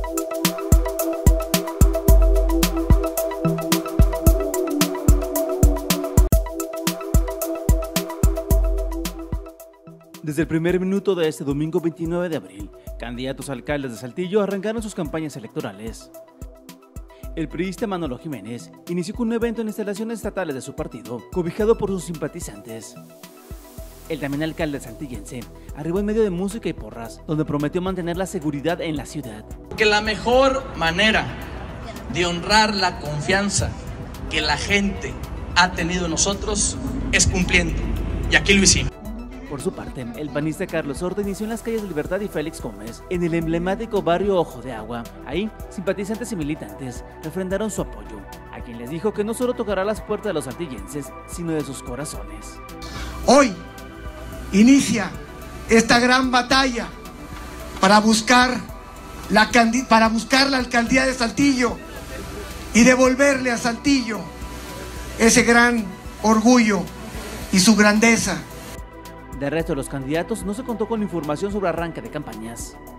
Desde el primer minuto de este domingo 29 de abril, candidatos a alcaldes de Saltillo arrancaron sus campañas electorales. El priista Manolo Jiménez inició con un evento en instalaciones estatales de su partido, cobijado por sus simpatizantes. El también alcalde saltillense arribó en medio de música y porras, donde prometió mantener la seguridad en la ciudad. Que la mejor manera de honrar la confianza que la gente ha tenido en nosotros es cumpliendo, y aquí lo hicimos. Por su parte, el panista Carlos Horta inició en las calles de Libertad y Félix Gómez, en el emblemático barrio Ojo de Agua. Ahí, simpatizantes y militantes refrendaron su apoyo, a quien les dijo que no solo tocará las puertas de los saltillenses, sino de sus corazones. Hoy inicia esta gran batalla para buscar la alcaldía de Saltillo y devolverle a Saltillo ese gran orgullo y su grandeza. De resto de los candidatos no se contó con información sobre arranque de campañas.